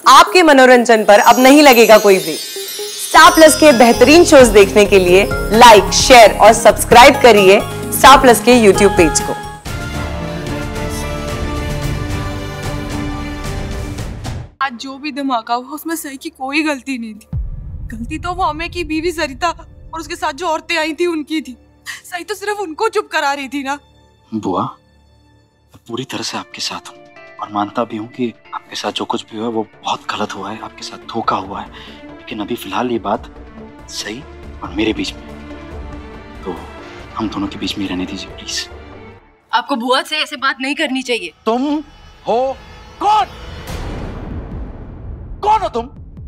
आपके मनोरंजन पर अब नहीं लगेगा कोई ब्रेक। स्टार प्लस के बेहतरीन शोज देखने के लिए लाइक, शेयर और सब्सक्राइब करिए स्टार प्लस के यूट्यूब पेज को। आज जो भी धमाका हुआ उसमें सही की कोई गलती नहीं थी। गलती तो वो अम्मे की बीवी सरिता और उसके साथ जो औरतें आई थी उनकी थी। सही तो सिर्फ उनको चुप करा रही थी ना। बुआ, मैं पूरी तरह से आपके साथ हूँ और मानता भी हूँ कि आपके साथ जो कुछ भी हुआ वो बहुत गलत हुआ है, आपके साथ धोखा हुआ है। लेकिन अभी फिलहाल ये बात सही और मेरे बीच में, तो हम दोनों के बीच में रहने दीजिए प्लीज। आपको बुआ से ऐसे बात नहीं करनी चाहिए। तुम हो कौन? कौन हो तुम?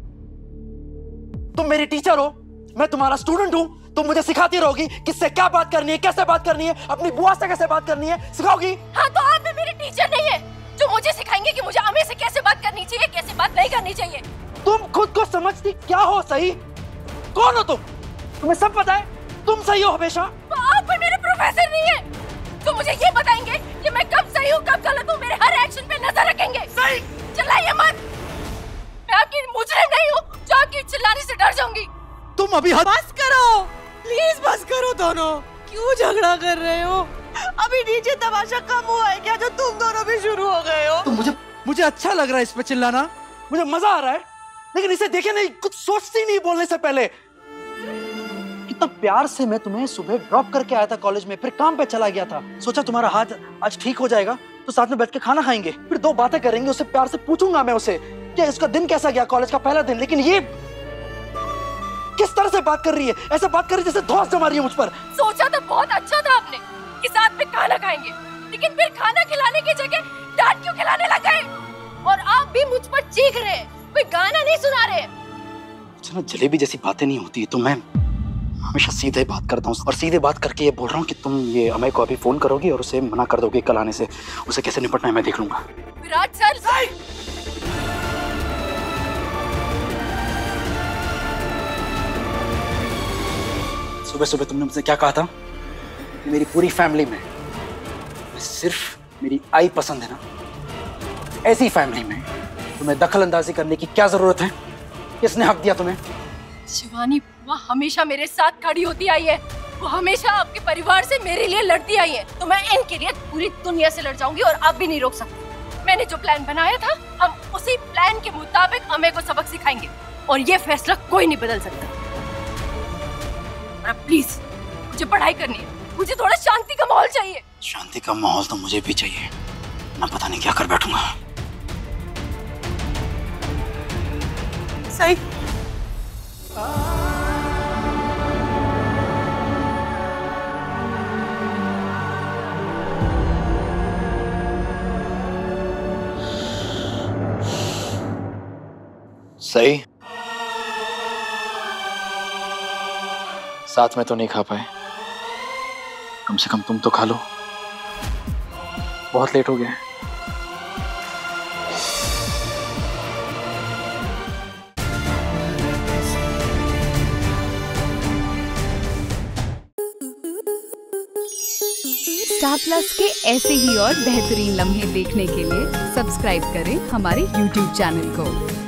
तुम मेरी टीचर हो, मैं तुम्हारा स्टूडेंट हूँ। तुम मुझे सिखाती रहोगी किससे क्या बात करनी है, कैसे बात करनी है, अपनी बुआ से कैसे बात करनी है, सिखाओगी? हाँ, तो आप भी मेरे टीचर नहीं है जो मुझे सिखाएंगे कि मुझे अम्मी से कैसे बात करनी चाहिए, कैसे बात नहीं करनी चाहिए। तुम खुद को समझती क्या हो? सही कौन हो तुम? तुम्हें सब पता है, तुम सही हो हमेशा। तो आप भी मेरे प्रोफेसर नहीं है तो मुझे ये बताएंगे कि मैं कब सही हूँ कब गलत हूँ, मेरे हर एक्शन पे नजर रखेंगे। सही चिल्लाइए मत, मैं आपकी मुजरिम नहीं हूँ जो आपकी चिल्लाने से डर जाऊंगी। तुम अभी बस करो प्लीज, बस करो दोनों। क्यों झगड़ा कर रहे हो? अभी नीचे तमाशा कम हुआ है क्या जो तुम दोनों भी शुरू हो गए हो? तो मुझे अच्छा लग रहा है इस पे चिल्लाना, मुझे मजा आ रहा है, लेकिन इसे देखे नहीं, कुछ सोचती नहीं बोलने से पहले। कितना प्यार से मैं तुम्हें सुबह ड्रॉप करके आया था कॉलेज में, फिर काम पे चला गया था। सोचा तुम्हारा हाथ आज ठीक हो जाएगा तो साथ में बैठ के खाना खाएंगे, फिर 2 बातें करेंगे, उससे प्यार से पूछूंगा मैं उसे कि इसका दिन कैसा गया, कॉलेज का पहला दिन। लेकिन ये किस तरह से बात कर रही है? ऐसे बात कर रही है जैसे धौंस जमा रही है मुझ पर। सोचा तो बहुत अच्छा था आपने कि साथ में खाना खाएंगे, लेकिन फिर खाना खिलाने की जगह डांट क्यों खिलाने लग गए? और आप भी मुझ पर चीख रहे हैं, कोई गाना नहीं सुना रहे। ना जलेबी जैसी बातें नहीं होती, तो मैं हमेशा सीधे बात करता हूँ और सीधे बात करके ये बोल रहा हूँ कि तुम ये अमय को अभी फोन करोगी और उसे मना कर दोगे कल आने से। उसे कैसे निपटना है मैं देख लूंगा। विराट सर, सुबह सुबह तुमने मुझसे क्या कहा था कि मेरी पूरी फैमिली में सिर्फ मेरी आई पसंद है ना? ऐसी फैमिली में तुम्हें दखल अंदाजी करने की क्या जरूरत है? किसने हक दिया तुम्हें? शिवानी वो हमेशा मेरे साथ खड़ी होती आई है, वो हमेशा आपके परिवार से मेरे लिए लड़ती आई है, तो मैं इनके लिए पूरी दुनिया से लड़ जाऊंगी और आप भी नहीं रोक सकते। मैंने जो प्लान बनाया था, हम उसी प्लान के मुताबिक अम्मे को सबक सिखाएंगे और ये फैसला कोई नहीं बदल सकता। प्लीज, मुझे पढ़ाई करनी है, मुझे थोड़ा शांति का माहौल चाहिए। शांति का माहौल तो मुझे भी चाहिए, मैं पता नहीं क्या कर बैठूंगा। सही सही साथ में तो नहीं खा पाए, कम से कम तुम तो खा लो, बहुत लेट हो गया है। स्टार प्लस के ऐसे ही और बेहतरीन लम्हे देखने के लिए सब्सक्राइब करें हमारे YouTube चैनल को।